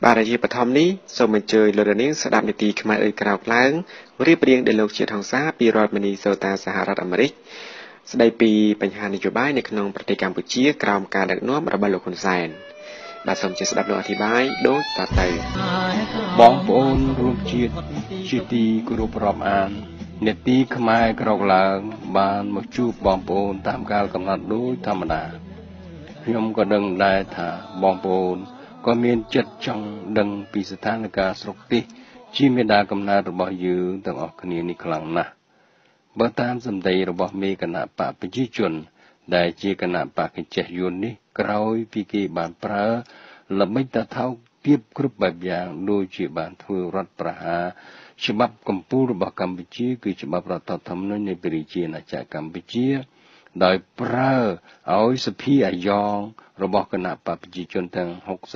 បាទជាបឋមនេះសូមអញ្ជើញលោកនាងស្ដាប់នីតិខ្មែរអើយក្រៅឡើងរៀបរៀងដោយលោកជាថងសាពីរដ្ឋមីនីសូតាសហរដ្ឋអាមេរិកស្ដីពីបញ្ហានយោបាយនៅក្នុងប្រទេសកម្ពុជាក្រោមការដឹកនាំរបស់លោកហ៊ុនសែនបាទសូមជម្រាបស្ដាប់លោកអធិប្បាយដូចតទៅបងប្អូនរួមជាតិជាទីគោរពរាប់អាននេតិខ្មែរក្រោកឡើងបានមកជួបបងប្អូនតាមកាលកំណត់ដូចធម្មតាខ្ញុំក៏ដឹងដែរថាបងប្អូនក៏មានចិត្តចង់ដឹងពីស្ថានភាពស្រុកទេសជាមេដាកំណើតរបស់យើងទាំងអស់គ្នានេះខ្លាំងណាស់បើតាមសម្ដីរបស់មេគណៈបកប្រជាជនដែលជាគណៈបកកញ្ចេះយួននេះក្រោយពីគេបានប្រើល្បិចតថោកទៀបគ្រប់បែបយ៉ាងដូចជាបានធ្វើរដ្ឋប្រហារច្បាប់កម្ពុជារបស់កម្ពុជាគឺច្បាប់រដ្ឋធម្មនុញ្ញនៃព្រះរាជាណាចក្រកម្ពុជាដោយប្រើឲ្យសភាអាយ៉ងរបស់គណៈបកប្រជាជនទាំង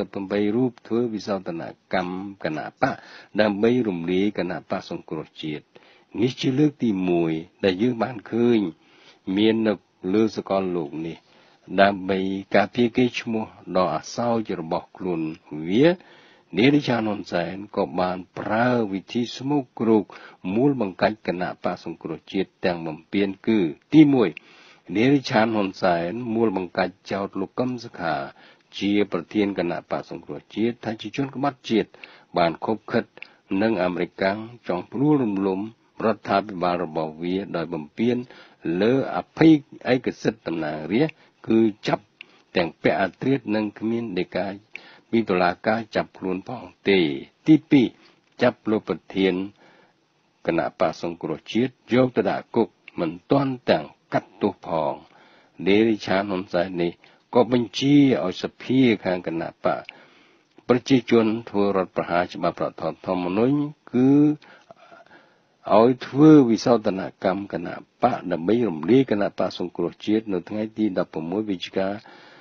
68រូបធ្វើវិសោធនកម្មគណៈបកដើម្បីរំលាយគណៈបកសង្គ្រោះជាតិនេះជាលើកទី1ដែលយើងបានឃើញមាននៅលើសកលលោកនេះដើម្បីការពារកេរ្តិ៍ឈ្មោះដ៏អាសោចរបស់ខ្លួនវានារីឆានហ៊ុនសែនក៏បានប្រើវិធីស្មុគគ្រោកមូលបង្កាច់គណៈបកសង្គ្រោះជាតិទាំងបំពេញគឺទី1នារីឆានហ៊ុនសែនមូលបង្កាច់ចោទលោកកឹមសុខាជាប្រធានគណៈបកសង្គ្រោះជាតិថាជាជនក្បត់ជាតិបានខົບខិតនឹងអាមេរិកចង់ព្រួលរំលំរដ្ឋាភិបាលរបស់វាដោយបំពេញលើអភ័យឯកសិទ្ធិតំណាងរាស្ត្រគឺចាប់ទាំងពាក់អាត្រៀតនិងគ្មានដីកាពីតុលាការចាប់ខ្លួនផងទេទី2ចាប់លោកប្រធានគណៈបកសង្គ្រោះជាតិយកទៅដាក់គុកមិនទាន់ទាំងកាត់ទោសផងនារីឆានហ៊ុនសែននេះក៏បញ្ជាឲ្យសភាខាងគណៈបកប្រជាជនធ្វើរដ្ឋប្រហារច្បាប់រដ្ឋធម្មនុញ្ញគឺឲ្យធ្វើវិសោធនកម្មគណៈបកដើម្បីរំលាយគណៈបកសង្គ្រោះជាតិនៅថ្ងៃទី16វិច្ឆិកា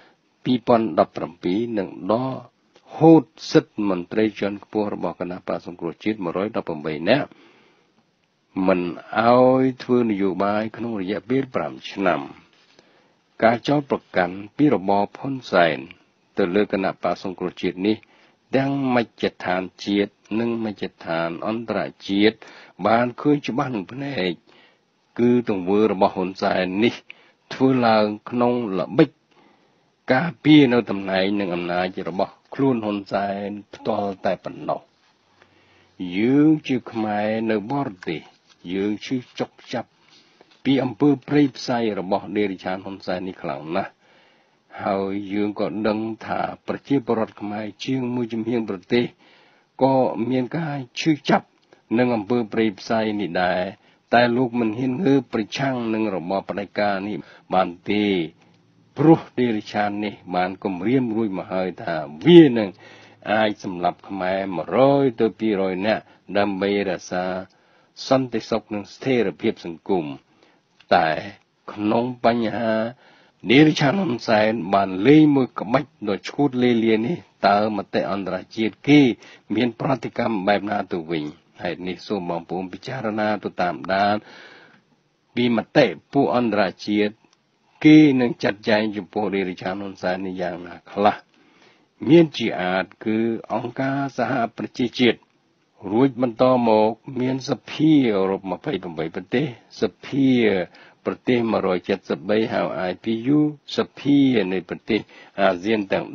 2017និងដកហូតសិទ្ធិមន្ត្រីជាន់ខ្ពស់របស់គណៈបកសង្គ្រោះជាតិ118នាក់មិនឲ្យធ្វើនយោបាយក្នុងរយៈពេល5ឆ្នាំការចោទប្រកាន់ពីរបបហ៊ុនសែនទៅលើគណៈបកសង្គ្រោះជាតិនេះទាំងមជ្ឈដ្ឋានជាតិនិងមជ្ឈដ្ឋានអន្តរជាតិបានឃើញច្បាស់នឹងភ្នែកគឺទង្វើរបស់ហ៊ុនសែននេះធ្វើឡើងក្នុងល្បិចការពារនៅតំណែងនិងអំណាចរបស់ខ្លួនហ៊ុនសែនផ្ទាល់តែប៉ុណ្ណោះយើងជាខ្មែរនៅបរទេសយើងជឿចុកចាប់ពីអំពើព្រៃផ្សៃរបស់នារីឆានហ៊ុនសែននេះខ្លាំងណាស់ហើយយើងក៏ដឹងថាប្រជាពលរដ្ឋខ្មែរជាងមួយជំហានប្រទេសក៏មានការឈឺចាប់នឹងអំពើព្រៃផ្សៃនេះដែរតែលោកមិនហ៊ានងើបប្រឆាំងនឹងរបបផ្ដាច់ការនេះបានទេព្រោះនារីឆាននេះបានគម្រាមរួចមកហើយថាវានឹងអាចសម្លាប់ខ្មែរ100ទៅ200នាក់ដើម្បីរក្សាសន្តិសុខនិងស្ថិរភាពសង្គមតែក្នុងបញ្ហានារីឆានហ៊ុនសែនបានលេងមួយក្បាច់ដ៏ឈួតលេលានេះតើមតិអន្តរជាតិគេមានប្រតិកម្មបែបណាទៅវិញហេតុនេះសូមបងប្អូនពិចារណាទៅតាមដានពីមតិពួកអន្តរជាតិគេនឹងចាត់ចែងចំពោះនារីឆានហ៊ុនសែននេះយ៉ាងណាខ្លះមានជាអាចគឺអង្គការសហប្រជាជាតិរួចបន្តមកមានសភាអឺរ៉ុប28ប្រទេសសភាប្រទេស173ហៅ IPU សភានៃប្រទេសអាស៊ានទាំង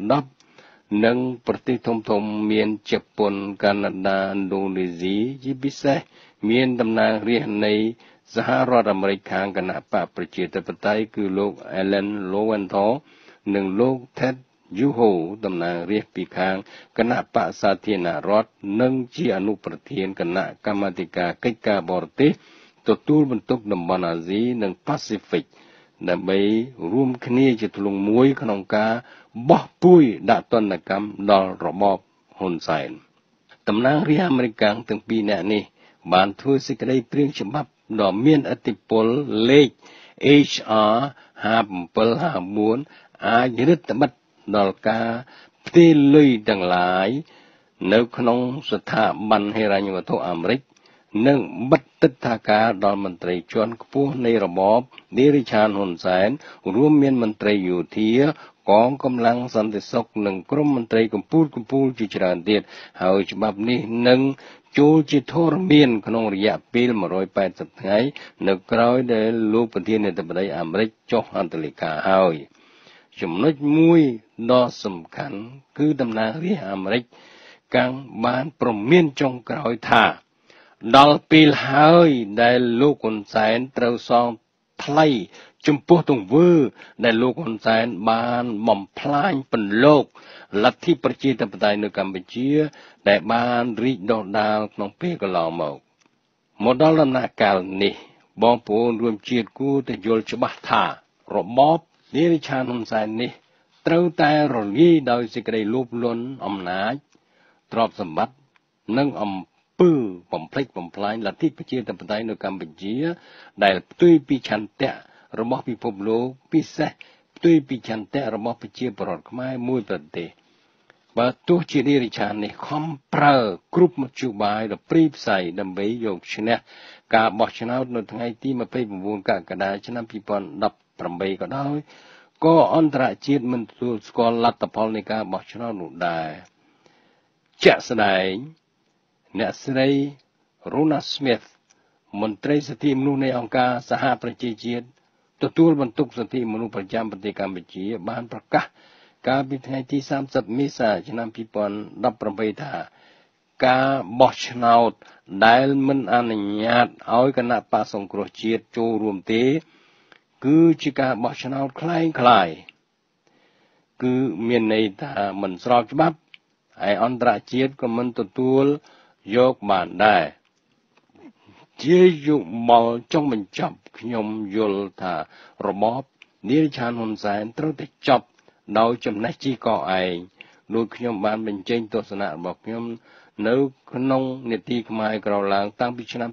10និងប្រទេសធំមានជប៉ុនកាណាដាឥណ្ឌូនេស៊ីជាពិសេសមានតំណាងរាស្ត្រនៃសហរដ្ឋអាមេរិកខាងគណៈបកប្រជាធិបតេយ្យគឺលោក Alan Lowenthal និងលោក Ted Yoho តំណាងរាស្ត្រពីខាងគណៈបកសាធារណរដ្ឋនិងជាអនុប្រធានគណៈកម្មាធិការកិច្ចការបរទេសទទួលបន្ទុកតំបន់អាស៊ីនិងប៉ាស៊ីហ្វិកដើម្បីរួមគ្នាជាធ្លុងមួយក្នុងការបោះពុយដាក់ទណ្ឌកម្មដល់របបហ៊ុនសែនតំណាងរាស្ត្រអាមេរិកទាំងពីរនាក់នេះបានធ្វើសេចក្តីព្រាងច្បាប់ដ៏មានឥទ្ធិពលលេខ HR 5754អាចរដ្ឋបិទដល់ការផ្ទេរលុយទាំងឡាយនៅក្នុងស្ថាប័នហិរញ្ញវត្ថុអាមេរិកនិងបិទទិដ្ឋាការដល់មន្ត្រីជាន់ខ្ពស់នៃរបបនារីឆានហ៊ុនសែនរួមមានមន្ត្រីយោធាកងកម្លាំងសន្តិសុខនិងក្រមមន្ត្រីកម្ពុជាជាច្រើនទៀតហើយច្បាប់នេះនឹងចូលជាធរមានក្នុងរយៈពេល180ថ្ងៃនៅក្រោយដែលលោកប្រធានាធិបតីអាមេរិកចុះហត្ថលេខាហើយចំណុចមួយដ៏សំខាន់គឺតំណាងរាស្ត្រអាមេរិកកាំងបានព្រមានចុងក្រោយថាដល់ពេលហើយដែលលោកហ៊ុនសែនត្រូវសងថ្លៃចំពោះទង្វើដែលលោកហ៊ុនសែនបានបំផ្លាញពន្លកលទ្ធិប្រជាធិបតេយ្យនៅកម្ពុជាដែលបានរីកដុះដាលក្នុងពេលកន្លងមកដល់ដំណាក់កាលនេះបងប្អូនរួមជាតិគួរតែយល់ច្បាស់ថារបបនារីឆានហ៊ុនសែននេះត្រូវតែរលាយដោយសេចក្តីលោភលន់អំណាចទ្រព្យសម្បត្តិនិងអំពើបំផ្លិចបំផ្លាញលទ្ធិប្រជាធិបតេយ្យនៅកម្ពុជាដែលផ្ទុយពីឆន្ទៈរបស់ពិភពលោកពិសេសផ្ទុយពីឆន្ទៈរបស់ប្រជាពលរដ្ឋខ្មែរមួយប្រទេសបើទោះជានារីឆាននេះខំប្រើគ្រប់មធ្យោបាយដ៏ព្រីផ្សៃដើម្បីយកឈ្នះការបោះឆ្នោតនៅថ្ងៃទី29កក្កដាឆ្នាំ2018ក៏ដោយក៏អន្តរជាតិមិនទទួលស្គាល់លទ្ធផលនៃការបោះឆ្នោតនោះដែរជាក់ស្ដែងអ្នកស្រី Rona Smith មន្ត្រីសិទ្ធិមនុស្សនៃអង្គការសហប្រជាជាតិទទួលបន្ទុកសិទ្ធិមនុស្សប្រចាំប្រទេសកម្ពុជាបានប្រកាសកាលពីថ្ងៃទី30មេសាឆ្នាំ2018ថាការបោះឆ្នោតដែលមិនអនុញ្ញាតឲ្យគណៈបក្សសង្គ្រោះជាតិចូលរួមទេគឺជាការបោះឆ្នោតคล้ายគឺមានន័យថាមិនស្របច្បាប់ហើយអន្តរជាតិក៏មិនទទួលយកបានដែរជាយុបល់ចុងបញ្ចប់ខ្ញុំយល់ថារបបនារីឆានហ៊ុនសែនត្រូវតែចប់ដោយចំណេះជីកឯងដូចខ្ញុំបានបញ្ចេញទស្សនៈរបស់ខ្ញុំនៅក្នុងនីតិខ្មែរក្រឡើងតាំងពីឆ្នាំ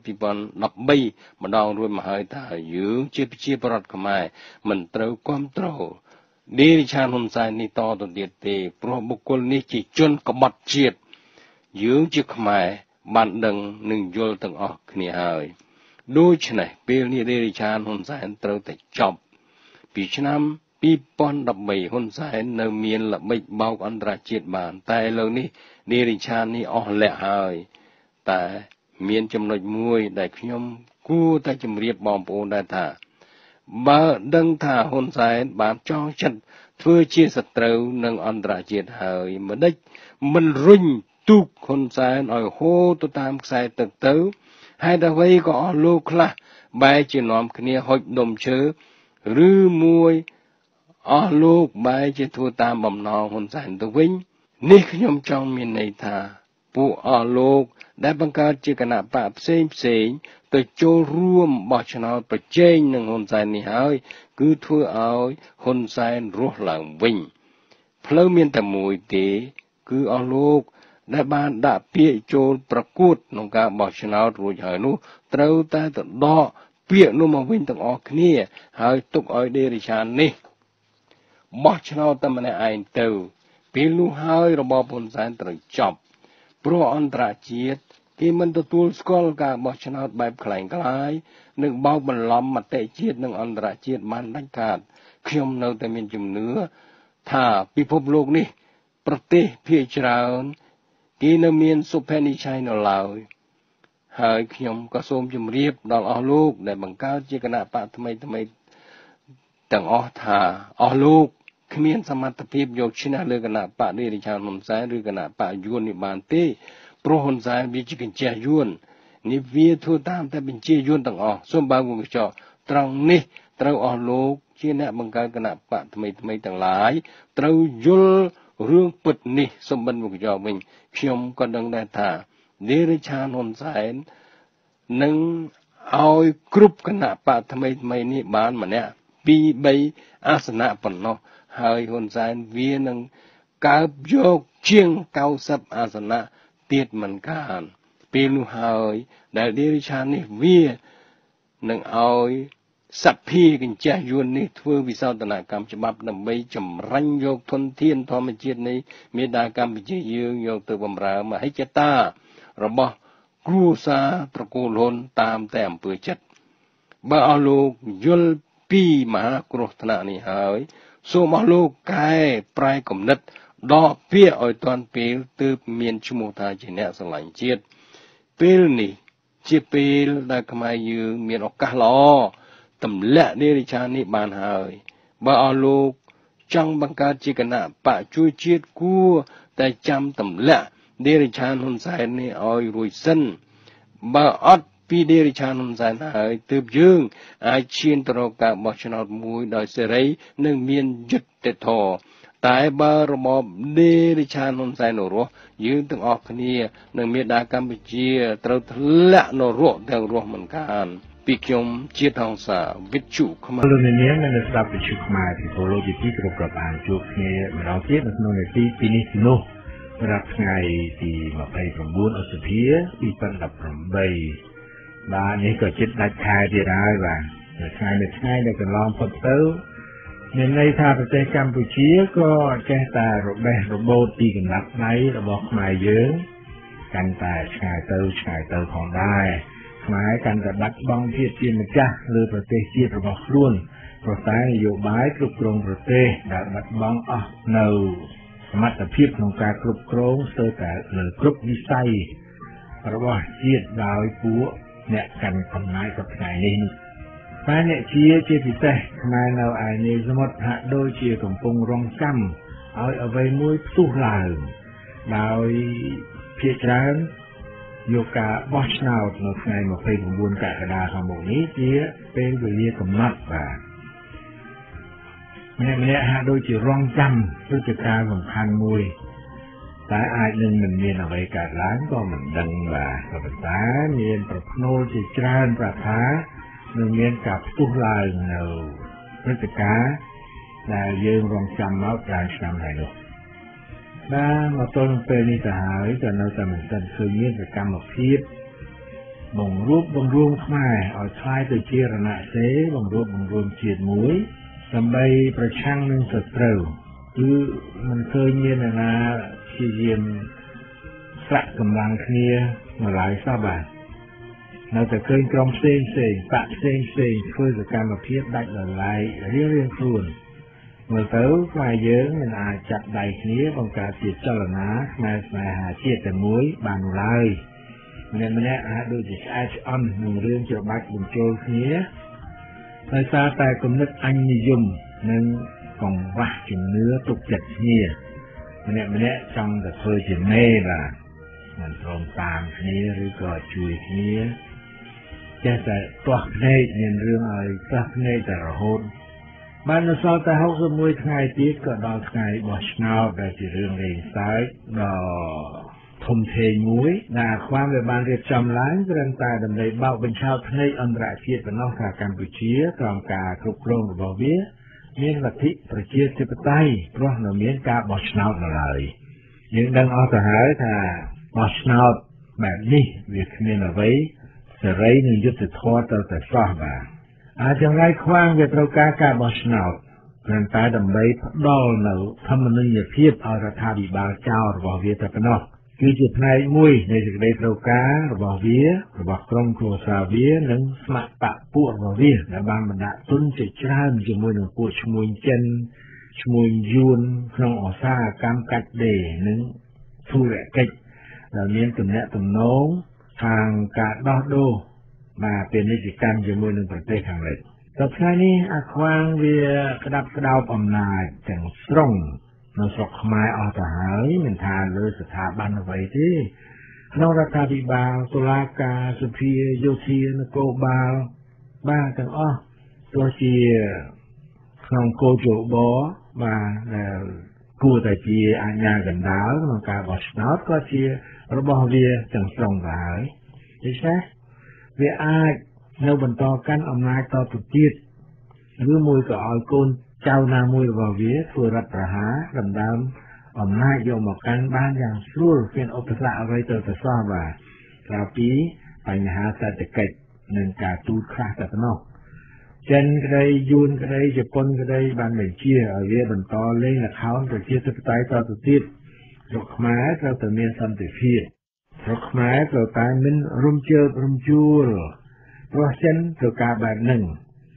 2013ម្ដងរួចមកហើយថាយើងជាប្រជាពលរដ្ឋខ្មែរមិនត្រូវគ្រប់គ្រងនារីឆានហ៊ុនសែននេះតទៅទៀតទេព្រោះបុគ្គលនេះជាជនក្បត់ជាតិយើងជាខ្មែរបានដឹងនិងយល់ទាំងអស់គ្នាហើយដូច្នេះពេលនេះនារីឆានហ៊ុនសែនត្រូវតែចប់ពីឆ្នាំ2013ហ៊ុនសែននៅមានល្បិចបោកអន្តរជាតិបានតែឥឡូវនេះនារីឆាននេះអស់លក្ខហើយតែមានចំណុចមួយដែលខ្ញុំគួរតែជម្រាបបងប្អូនដែរថាបើដឹងថាហ៊ុនសែនបានចងចិត្តធ្វើជាសត្រូវនឹងអន្តរជាតិហើយម្ដេចមិនរុញទូកហ៊ុនសែនឲ្យហូរទៅតាមខ្សែទឹកទៅហើយអ្វីក៏អស់លោកខ្លះបែរជានាំគ្នាហុចដុំឈើឬមួយអស់លោកបែរជាធ្វើតាមបំណងហ៊ុនសែនទៅវិញនេះខ្ញុំចង់មានន័យថាពួកអស់លោកដែលបង្កើតជាគណៈបកផ្សេងទៅចូលរួមបោះឆ្នោតប្រជែងនឹងហ៊ុនសែននេះហើយគឺធ្វើឲ្យហ៊ុនសែនរស់ឡើងវិញផ្លូវមានតែមួយទេគឺអស់លោកដែលបានដាក់ពាក្យចូលប្រកួតក្នុងការបោះឆ្នោតរួចហើយនោះត្រូវតែទៅដកពាក្យនោះមកវិញទាំងអស់គ្នាហើយទុកឲ្យនារីឆាននេះបោះឆ្នោតតែម្នាក់ឯងទៅពេលនោះហើយរបបហ៊ុនសែនត្រូវចប់ព្រោះអន្តរជាតិគេមិនទទួលស្គាល់ការបោះឆ្នោតបែបคล้ายនិងបោកបន្លំមតិជាតិនិងអន្តរជាតិបានដាច់ខាតខ្ញុំនៅតែមានជំនឿថាពិភពលោកនេះប្រទេសភាគច្រើនគេនៅមានសុភនិច្ឆ័យនៅឡើយហើយខ្ញុំក៏សូមជម្រាបដល់អស់លោកដែលបង្កើតជាគណៈបកថ្មីទាំងអស់ថាអស់លោកគ្មានសមត្ថភាពយកឈ្នះលើគណៈបកនារីឆានហ៊ុនសែនឬគណៈបកយួននេះបានទេព្រោះហ៊ុនសែនវាជាកញ្ចេះយួននេះវាធ្វើតាមតែបញ្ជាយួនទាំងអស់សូមបើកកញ្ចក់ត្រង់នេះត្រូវអស់លោកជាអ្នកបង្កើតគណៈបកថ្មីទាំងឡាយត្រូវយល់រឿងពិតនេះសូមបិទមុខកញ្ចក់វិញខ្ញុំក៏ដឹងដែរថានារីឆានហ៊ុនសែននឹងឲ្យគ្រប់គណៈបកថ្មីនេះបានម្នាក់ 2-3 អាសនៈប៉ុណ្ណោះហើយហ៊ុនសែនវានឹងកើបយកជាង90អាសនៈទៀតមិនខានពេលនោះហើយដែលនារីឆាននេះវានឹងឲ្យសភាកញ្ចេះយួននេះធ្វើវិសោធនកម្មច្បាប់ដើម្បីចម្រាញ់យកធនធានធម្មជាតិនៃមេដាកម្ពុជាយើងយកទៅបម្រើមហិច្ឆតារបស់គ្រួសារត្រកូលហ៊ុនតាមតែអំពើចិត្តបើអស់លោកយល់ពីមហាគ្រោះថ្នាក់នេះហើយសូមអស់លោកកែប្រែគំនិតដកពាក្យឲ្យទាន់ពេលទើបមានឈ្មោះថាជាអ្នកស្រឡាញ់ជាតិពេលនេះជាពេលដែលខ្មែរយើងមានឱកាសល្អទម្លាក់នារីឆាននេះបានហើយបើអស់លោកចង់បង្កើតជាគណៈបកជួយជាតិគួរតែចាំទម្លាក់នារីឆានហ៊ុនសែននេះឲ្យរួចសិនបើអត់ពីនារីឆានហ៊ុនសែនហើយទើបយើងអាចឈានទៅរកការបោះឆ្នោតមួយដោយសេរីនិងមានយុត្តិធម៌តែបើរបបនារីឆានហ៊ុនសែននៅរស់យើងទាំងអស់គ្នានិងមេដាកម្ពុជាត្រូវធ្លាក់នរកទាំងរស់មិនខានពីខ្ញុំជាថងសាវិទ្យុខ្មែរលោកនាងនិងស្ដាប់វិទ្យុខ្មែរពីពលរដ្ឋទីគ្រប់ប្របានជួបគ្នាម្ដងទៀតនៅក្នុងនាទីពីនេះពីនោះសម្រាប់ថ្ងៃទី29ឧសភា2018បាទនេះក៏ជិតដាច់ខែទៀតហើយបាទថ្ងៃដែលកន្លងផុតទៅមានន័យថាប្រទេសកម្ពុជាក៏ចេះតែរបេះរបូតពីកណ្ដាប់ដៃរបស់ខ្មែរយើងកាន់តែឆ្ងាយទៅផងដែរខ្មែរកាន់តែបាត់បង់ភាពជាម្ចាស់លើប្រទេសជាតិរបស់ខ្លួនប្រតែនយោបាយគ្រប់គ្រងប្រទេសដែលបាត់បង់អស់នៅសមត្ថភាពក្នុងការគ្រប់គ្រងស្ទើរតែលើគ្រប់វិស័យរបស់ជាតិដោយពួកអ្នកកាន់អំណាចសប្តាហ៍នេះតែអ្នកជាពិសេសខ្មែរនៅឯនេសមុទ្រហាក់ដូចជាកំពុងរងចាំឲ្យអ្វីមួយផ្ទុះឡើងដោយភាគច្រើនយកការបោះឆ្នោតនៅថ្ងៃ29កក្កដាខាងមុខនេះជាពេលវេលាកំណត់បាទម្នាក់ហាក់ដូចជារងចាំព្រឹត្តិការណ៍សំខាន់មួយតែអាចនឹងមិនមានអ្វីកើតឡើងក៏មិនដឹងបាទក៏ប៉ុន្តែមានប្រផ្នូលជាច្រើនប្រាថ្នានឹងមានការផ្ទុះឡើងនៅព្រឹត្តិការណ៍ដែលយើងរងចាំមកច្រើនឆ្នាំហើយនោះបាទមកទល់ពេលនេះទៅហើយក៏នៅតែមិនទាន់ឃើញមានសកម្មភាពបង្រួបបង្រួមខ្មែរឲ្យคล้ายទៅជារណសិរ្សបង្រួបបង្រួមជាតិមួយដើម្បីប្រឆាំងនឹងសត្រូវគឺមិនឃើញមានអ្នកណាព្យាយាមស្រាក់កម្លាំងគ្នាមកឡើយសោះបាទនៅតែឃើញក្រុមផ្សេងបកផ្សេងធ្វើសកម្មភាពដាច់ដោយឡែករៀងខ្លួនមើលទៅខ្មែរយើងមិនអាចចាប់ដៃគ្នាបង្កើតជាចលនាខ្មែរស្នេហាជាតិតែមួយបានឡើយម្នាក់អាចដូចជាឆ្អែតឆ្អន់នឹងរឿងច្របាច់បញ្ចូលគ្នាដោយសារតែគំនិតអញនិយមនិងកង្វះជំនឿទុកចិត្តគ្នាម្នាក់ចង់តែធ្វើជាមេបាទមិនព្រមតាមគ្នាឬក៏ជួយគ្នាចេះតែទាស់ភ្នែកមានរឿងឲ្យទាស់ភ្នែកតែរហូតបាននៅសល់តែ61ថ្ងៃទៀតក៏ដល់ថ្ងៃបោះឆ្នោតដែលជារឿងលេងសើចដ៏ធំធេងមួយដែលความវាបានរៀបចំឡើងត្រឹមតែដើម្បីបោកបញ្ឆោតភ្នែកអន្តរជាតិប៉ុណ្ណោះថាកម្ពុជាក្រោមការគ្រប់គ្រងរបស់វាមានលទ្ធិប្រជាធិបតេយ្យព្រោះនៅមានការបោះឆ្នោតនៅឡើយយើងដឹងអស់ទៅហើយថាបោះឆ្នោតបែបនេះវាគ្មានអ្វីសេរីនិងយុត្តិធម៌ទៅតែសោះបាទអាចង្រៃខ្វាងវាត្រូវការការបោះឆ្នោតព្រមតែដើម្បីផ្ដល់នៅធម្មនុញ្ញភាពឲ្យរដ្ឋាភិបាលចោលរបស់វាតែប៉ុណ្ណោះគឺជាផ្នែកមួយនៃសេចក្តីត្រូវការរបស់វារបស់ក្រុមគ្រួសារវានិងស្ម័គ្របកពួករបស់វាដែលបានបណ្ដាក់ទុនជាច្រើនជាមួយនឹងពួកឈ្មួញចិនឈ្មួញយួនក្នុងឧស្សាហកម្មកាច់ដេរនិងធុរកិច្ចដែលមានទំនាក់ទំនងខាងការដោះដូរបាទពាណិជ្ជកម្មជាមួយនឹងប្រទេសខាងលិចដល់ថ្ងៃនេះអាខ្វាងវាក្តាប់ក្តោបអំណាចទាំងស្រុងនៅស្រុកខ្មែរអស់ទៅហើយមិនថាលើស្ថាប័នអ្វីទេក្នុងរដ្ឋាភិបាលតុលាការសភាយោធានគរបាលបាទទាំងអស់ទោះជាក្នុងគោលយោបល់បាទដែលគួរតែជាអាជ្ញាកណ្ដាលក្នុងការបោះឆ្នោតក៏ជារបស់វាទាំងស្រុងទៅហើយដូច្នេះវាអាចនៅបន្តកាន់អំណាចតទៅទៀតឬមួយក៏ឲ្យកូនចៅណាមួយរបស់វាធ្វើរដ្ឋប្រហារដណ្ដើមអំណាចយកមកកាន់បានយ៉ាងស្រួលគ្មានឧបសគ្គអ្វីទៅសោះបាទក្រៅពីបញ្ហាសេដ្ឋកិច្ចនិងការទូតខ្លះតែប៉ុណ្ណោះចិនក្តីយួនក្តីជប៉ុនក្តីបានបញ្ជាឲ្យវាបន្តលេងល្ខោនប្រជាធិបតេយ្យតទៅទៀតស្រុកខ្មែរត្រូវតែមានសន្តិភាពស្រុកខ្មែរត្រូវតែមិនរំជើបរំជួលព្រោះចិនត្រូវការបែបហ្នឹង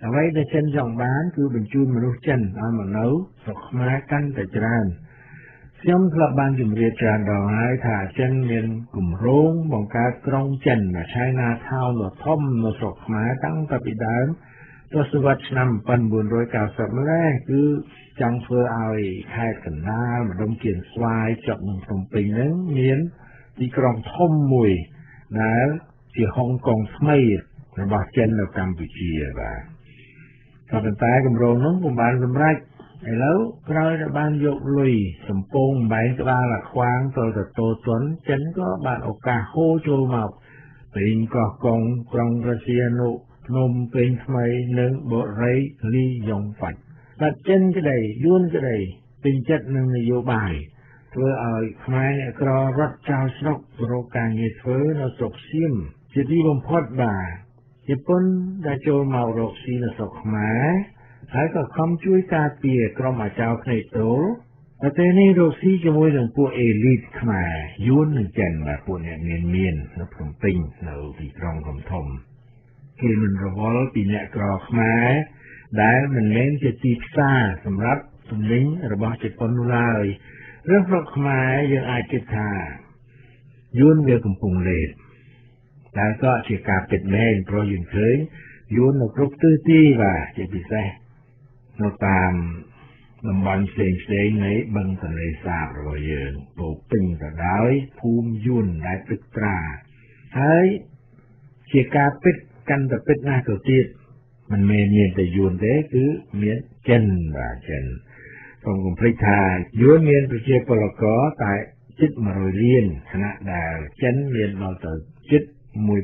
អ្វីដែលចិនចង់បានគឺបញ្ជូនមនុស្សចិនឲ្យមកនៅស្រុកខ្មែរកាន់តែច្រើនខ្ញុំធ្លាប់បានជម្រាបច្រើនដងហើយថាចិនមានគម្រោងបង្កើតក្រុងចិននៅ China Town ដ៏ធំនៅស្រុកខ្មែរតាំងពីដើមទសវត្សរ៍ឆ្នាំ 1990 ម្ល៉េះគឺចង់ធ្វើឲ្យខេត្តកណ្ដាលម្ដុំគៀនស្វាយជាប់នឹងភ្នំពេញហ្នឹងមានទីក្រុងធំមួយដែលជាហុងកុងថ្មីរបស់ចិននៅកម្ពុជាបាទប៉ុន្តែគម្រោងនោះមិនបានសម្រេចឥឡូវក្រោយតែបានយកលុយសំពងបែងក្បាលអាខ្វាងទៅតូទន់ចិនក៏បានឱកាសហូរចូលមកពេញកោះកុងក្រុងរសៀនុភ្នំពេញថ្មីនិងបុរីលីយ៉ុងហ្វាច់តែចិនក្តីយួនក្តីពេញចិត្តនឹងនយោបាយធ្វើឲ្យខ្មែរអ្នកក្ររត់ចោលស្រុករកការងារធ្វើនៅស្រុកសៀមជាទីបំផុតបាទជប៉ុនដែលចូលមករកស៊ីនៅស្រុកខ្មែរហើយក៏ខំជួយការពារក្រុមអាចៅភ្នែកតូលប្រទេសនេះរកស៊ីជាមួយនឹងពួកអេលីតខ្មែរយួននិងចិនបាទពួកអ្នកមាននៅភ្នំពេញនៅទីក្រុងធំគេមិនរវល់ពីអ្នកក្រខ្មែរដែលមិនមែនជាទីផ្សារសម្រាប់ទំនិញរបស់ជប៉ុននោះឡើយរឿងស្រុកខ្មែរយើងអាចគិតថាយួនវាកំពុងលេបតែក៏ជាការពិតមែនព្រោះយើងឃើញយួននៅគ្រប់ទិសទីបាទជាពិសេសនៅតាមតំបន់ផ្សេងនៃបឹងទន្លេសាបរបស់យើងពោពេញទៅដោយភូមិយួនដែលទឹកត្រាហើយជាការពិតកាន់តែពិតណាស់ទៅទៀតមិនមែនមានតែយួនទេគឺមានចិនបាទចិនសូមកុំភ្លេចថាយួនមានប្រជាពលករតែជិត100លានខណៈដែលចិនមានដល់ទៅជិត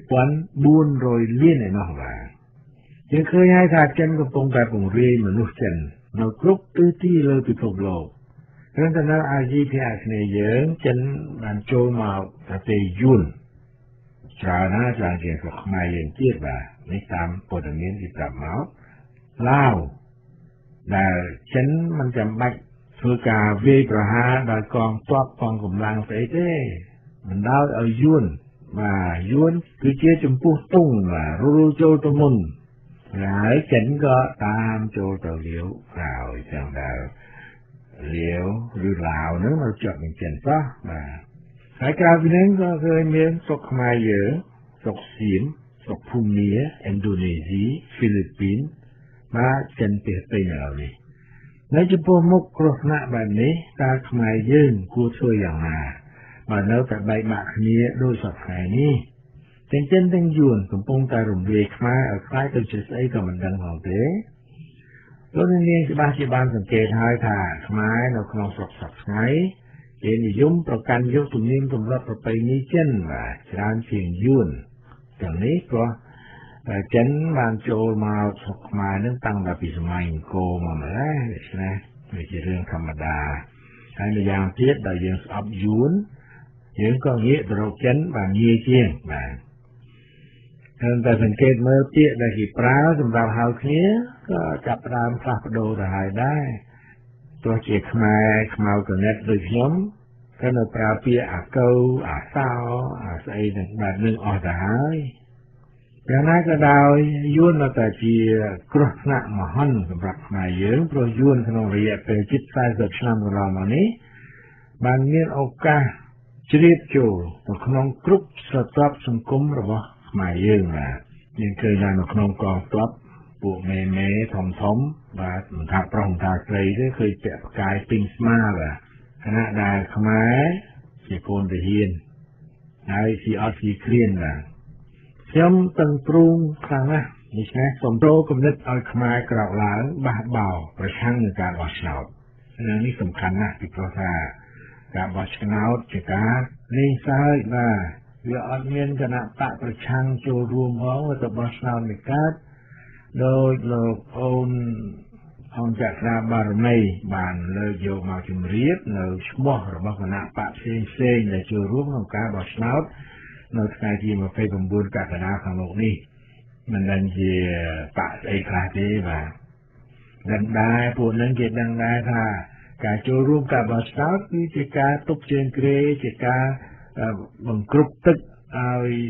1400លានឯណោះបាទយើងឃើញហើយថាចិនកំពុងតែពង្រាយមនុស្សចិននៅគ្រប់ទិសទីលើពិភពលោកព្រោះតែនៅអាស៊ីភាគអាគ្នេយ៍យើងចិនបានចូលមកប្រទេសយួនច្រើនណាស់ច្រើនជាងស្រុកខ្មែរយើងទៀតបាទនេះតាមព័ត៌មានที่ប្រាប់មកឡាវដែលចិនមិនចាំបាច់ធ្វើការវាយប្រហារដោយកងទ័ពកងកម្លាំងស្អីទេមិនដោយឲ្យយួនបាទយួនគឺជាចំពោះទុងបាទរុលចូលទៅមុនហើយចិនក៏តាមចូលទៅលាវក្រោយចឹងដែរលាវឬឡាវហ្នឹងមកជាប់នឹងចិនសោះបាទហើយក្រៅពីនេះក៏ឃើញមានស្រុកខ្មែរយើងស្រុកសៀមស្រុកភូមាឥណ្ឌូនេស៊ីហ្វីលីពីនបាទចិនពេះពេញឥឡូវនេះនៅចំពោះមុខគ្រោះថ្នាក់បែបនេះតើខ្មែរយើងគួរធ្វើយ៉ាងណាបើនៅតែបែកបាក់គ្នាដោយសពថ្ងៃនេះទាំងចិនទាំងយួនកំពុងតែរំលាយខ្មែរឲ្យខ្លាយទៅជាស្អីក៏មិនដឹងផងទេលោកនាងច្បាស់ជាបានសង្កេតហើយថាខ្មែរនៅក្នុងស្រុកសពថ្ងៃគេនិយមប្រកាន់យកទំនៀមទម្លាប់ប្រពៃណីចិនបាទច្រើនជាងយួនទាំងនេះព្រោះចិនបានចូលមកស្រុកខ្មែរនឹងតាំងតែពីសម័យអង្គរមកម្ល៉េះដូច្នេះវាជារឿងធម្មតាហើយម្យ៉ាងទៀតដល់យើងស្អប់យួនយើងក៏ងាកទៅរកចិនបានងាយជាងបាទហើយតែសង្កេតមើលពាក្យដែលគេប្រើសម្រាប់ហៅគ្នាក៏ចាប់ផ្ដើមផ្លាស់ប្ដូរទៅហើយដែរទោះជាខ្មែរខ្មៅកណិតដូចខ្ញុំក៏នៅប្រើពាក្យអាកៅអាសោអាស្អីទាំងបែបនឹងអស់ទៅហើយយ៉ាងណាក៏ដោយយួននៅតែជាគ្រោះថ្នាក់មហន្តសម្រាប់ខ្មែរយើងព្រោះយួនក្នុងរយៈពេលជិត40ឆ្នាំកន្លងមកនេះបានមានឱកាសជ្រៀតចូលទៅក្នុងគ្រប់ស្រទាប់សង្គមរបស់ខ្មែរយើងបាទយើងឃើញថានៅក្នុងកងទ័ពពួកមេធំបាទមិនថាប្រុសមិនថាស្រីទេឃើញពាក់ផ្កាយពេញស្មាបាទខណៈដែលខ្មែរជាកូនទាហានហើយស៊ីអត់ស៊ីគ្រៀនបាទខ្ញុំតឹងព្រូងខ្លាំងណាស់ដូច្នេះសូមចូលគំនិតឲ្យខ្មែរក្រោកឡើងបះបោរប្រឆាំងនឹងការបោះឆ្នោតនេះសំខាន់ណាស់ពីព្រោះថាការបោះឆ្នោតជាការលេងសើចបាទវាអត់មានគណៈបកប្រឆាំងចូលរួមផងទៅបោះឆ្នោតនេះកើតដោយលោកអូនអង្គចក្រាបារមីបានលើកយកមកជម្រាបនៅឈ្មោះរបស់គណៈបកផ្សេងដែលចូលរួមក្នុងការបោះឆ្នោតនៅថ្ងៃទី29កក្កដាខាងមុខនេះមិនដឹងជាបកស្អីខ្លះទេបាទដឹងដែរពួកនឹងគេដឹងដែរថាការចូលរួមការបោះឆ្នោតគឺជាការទុកជើងគ្រែជាការបង្គ្រប់ទឹកឲ្យ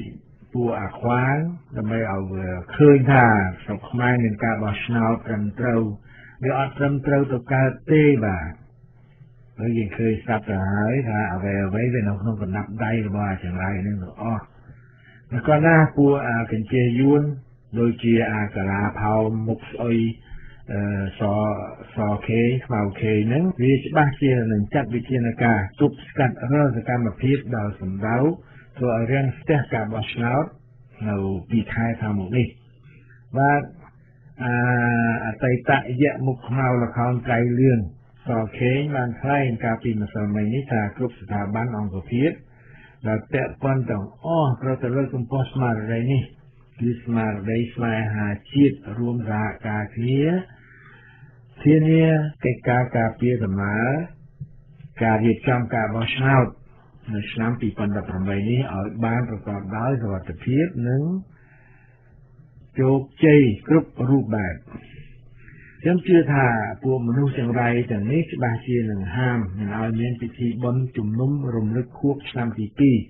ពួកអាខ្វាងដើម្បីឲ្យឃើញថាស្រុកខ្មែរមានការបោះឆ្នោតត្រឹមត្រូវវាអត់ត្រឹមត្រូវទៅកើតទេបាទហើយយើងឃើញស្រាប់ទៅហើយថាអ្វីៗវានៅក្នុងកណ្ដាប់ដៃរបស់អាចង្រៃនឹងទាំងអស់តែគាត់ណាពួកអាកញ្ជេយួនដូចជាអាកាឡាផោមមុខស្អុយសខេខ្មៅខេហ្នឹងវាច្បាស់ជានឹងចាត់វិធានការទប់ស្កាត់រាល់សកម្មភាពដល់សម្ដៅធ្វើឲ្យរាំងស្ទះការបោះឆ្នោតនៅ2ខែខាងមុខនេះបាទអតីតយៈមុខខ្មៅល្ខោនត្រៃលឿងសខេងបានថ្លែងកាលពីម្សិលមិញនេះថាគ្រប់ស្ថាប័នអង្គភាពដែលពាក់ព័ន្ធទាំងអស់ត្រូវតែលើកកម្ពស់ស្មារតីនេះគឺស្មារតីស្វែងហាជាតិរួមសហការគ្នាធានាកិច្ចការការពារដំណើរការរៀបចំការបោះឆ្នោតនៅឆ្នាំ2018នេះឲ្យបានប្រកបដោយសុវត្ថិភាពនិងជោគជ័យគ្រប់រូបបែបខ្ញុំជឿថាពួកមនុស្សចង្រៃទាំងនេះច្បាស់ជានឹងហាមមិនឲ្យមានពិធីបុណ្យជំនុំរំលឹកខួបឆ្នាំទី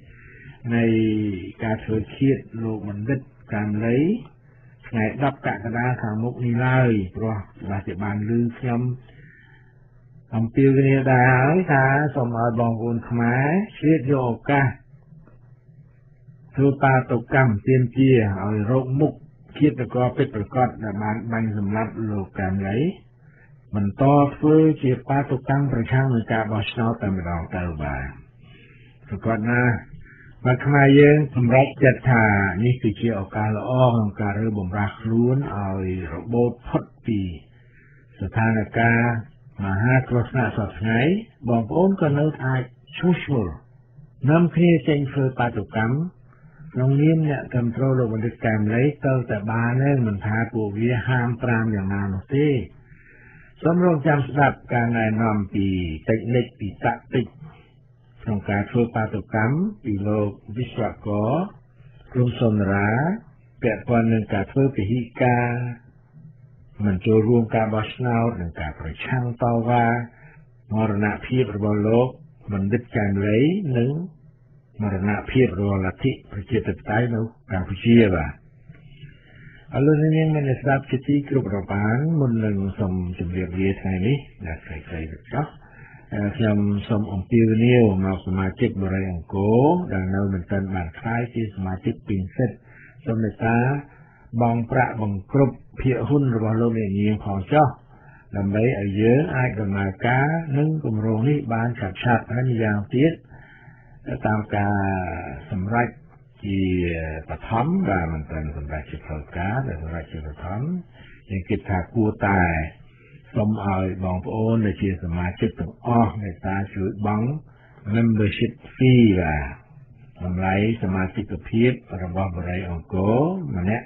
2នៃការធ្វើឃាតលោកបណ្ឌិតកាមលីថ្ងៃ10កក្កដាខាងមុខនេះឡើយព្រោះបាទជាបានឮខ្ញុំអំពាវនាវដែរហើយថាសូមឲ្យបងប្អូនខ្មែរឆ្លៀតយកឱកាសធ្វើបាតុកម្មទាមទារឲ្យរកមុខឃាតករពិតប្រាកដដែលបានបាញ់សម្លាប់លោកកាមលីបន្តធ្វើជាបាតុកម្មប្រឆាំងនឹងការបោះឆ្នោតតែម្ដងទៅបាទប្រកបណាបាទខ្មែរយើងសម្រេចចិត្តថានេះគឺជាឱកាសល្អក្នុងការរើបំរាស់ខ្លួនឲ្យរបូតផុតពីស្ថានភាពមហាគ្រោះថ្នាក់សពថ្ងៃបងប្អូនក៏នៅអាចឈ្មោះឈ្មោះនាំគ្នាចេញធ្វើបាតុកម្មក្នុងនាមអ្នកគ្រប់គ្រងលោកបណ្ឌិតកែមលីទៅតែបានទេមិនថាពួកវាហាម5យ៉ាងណានោះទេសូមរងចាំស្ដាប់ការណែនាំពីតិចនិចពីតាក់ទិចក្នុងការធ្វើបាតុកម្មពីលោកវិស្វករក្រុមសុនរាពាក់ព័ន្ធនឹងការធ្វើពិធីការមិនចូលរួមការបោះឆ្នោតនិងការប្រឆាំងតវ៉ាមរណភាពរបស់លោកបណ្ឌិតកែមលីនិងមរណភាពរបស់លទ្ធិប្រជាធិបតេយ្យនៅកម្ពុជាបាទអរលោកនាងមានស្ដាប់ជាទីគ្រប់របានមុននឹងសូមជម្រាបលាថ្ងៃនេះដែលខ្លីៗទៅចុះខ្ញុំសូមអំពាវនាវមកសមាជិកបរិយាអង្គរដែលនៅមិនទាន់បានក្លាយជាសមាជិកពេញសិទ្ធិសូមមេត្តាបង់ប្រាក់បង្គ្រប់ភាគហ៊ុនរបស់លោកអ្នកនាងផងចុះដើម្បីឲ្យយើងអាចដំណើរការនឹងគម្រោងនេះបានឆាប់ៗហើយម្យ៉ាងទៀតតាមការសម្រេចជាបឋមបាទមិនត្រឹមសម្រេចជាផ្លូវការតែសម្រេចជាបឋមយើងគិតថាគួរតែសូមឲ្យបងប្អូនដែលជាសមាជិកទាំងអស់មេត្តាជួយបង់ membership fee បាទតម្លៃសមាជិកភាពរបស់បរិយាអង្គរម្នាក់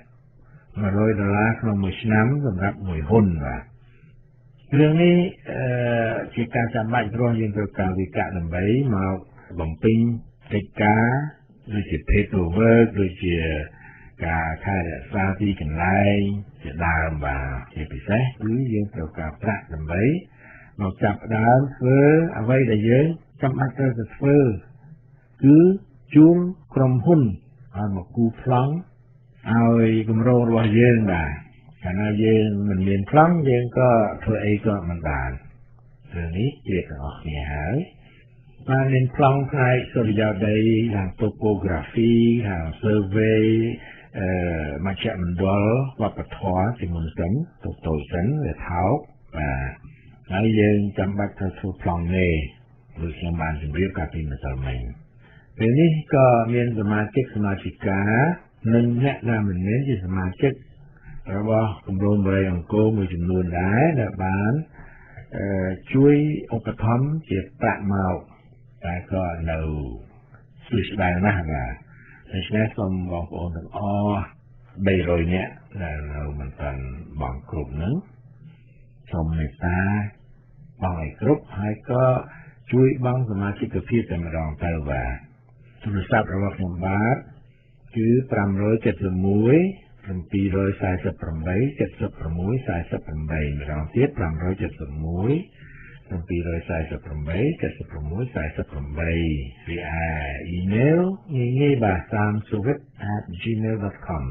$100ក្នុងមួយឆ្នាំសម្រាប់មួយហ៊ុនបាទរឿងនេះជាការចាំបាច់ព្រោះយើងត្រូវការវិកដើម្បីមកបំពេញកិច្ចការដូចជា paperwork ដូចជាការថែរក្សាទីកន្លែងជាដើមបាទជាពិសេសគឺយើងត្រូវការប្រាក់ដើម្បីមកចាប់ដើមធ្វើអ្វីដែលយើងចាំបាច់ត្រូវទៅធ្វើគឺជួងក្រុមហ៊ុនឲ្យមកគូប្លង់ឲ្យគម្រោងរបស់យើងបាទកាលណាយើងមិនមានប្លង់យើងក៏ធ្វើអីក៏មិនបានរឿងនេះជាទាំងអស់គ្នាហើយបានមានប្លង់ផ្នែកសុរិយោដីខាង topography ខាង survey មជ្ឈមណ្ឌលវប្បធម៌ជាមុនសិនតូចសិនវាថោកបាទហើយយើងចាំបាច់ត្រូវធ្វើប្លង់នេះដូចខ្ញុំបានជម្រាបកាលពីម្សិលមិញពេលនេះក៏មានសមាជិកានិងអ្នកដែលមិនមែនជាសមាជិករបស់គម្រោងបរិយាអង្គរមួយចំនួនដែរដែលបានជួយឧបត្ថម្ភជាប្រាក់មកតែក៏នៅស្ទើរស្ដាយណាស់បាទដូច្នេះសូមបងប្អូនទាំងអស់300នាក់ដែលនៅមិនទាន់បង់គ្រប់ហ្នឹងសូមមេត្តាបង់ឲ្យគ្រប់ហើយក៏ជួយបង់សមាជិកភាពតែម្ដងទៅបាទទូរស័ព្ទរបស់ខ្ញុំបាទគឺ571 748 76 48ម្ដងទៀត571 samsuwith@gmail.com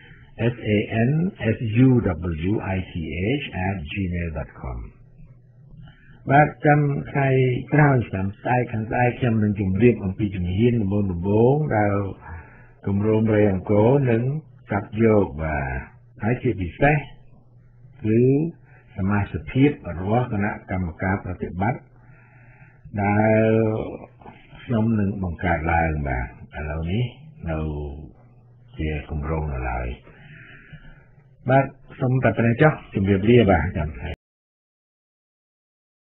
sansuwith@gmail.com បាទចាំថ្ងៃក្រោយឆ្នាំស្អែកខាងស្អែកខ្ញុំនឹងជម្រាបអំពីជំហានដំបូងដែលគម្រោងរៃអង្គរនឹងចាប់យកបាទហើយជាពិសេសគឺសមាជិកភាពរបស់គណៈកម្មការប្រតិបត្តិដែលខ្ញុំនឹងបង្កើតឡើងបាទឥឡូវនេះនៅជាគម្រោងនៅឡើយបាទសូមតែប៉ុណ្្នេះចុះជម្រាបលាបាទចាំ